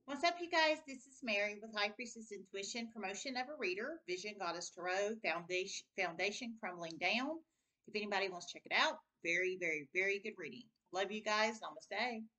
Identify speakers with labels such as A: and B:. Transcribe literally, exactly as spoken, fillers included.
A: What's up, you guys? This is Mary with High Priestess Intuition, Promotion of a Reader, Vision Goddess Tarot, Foundation, Foundation Crumbling Down. If anybody wants to check it out, very, very, very good reading. Love you guys. Namaste.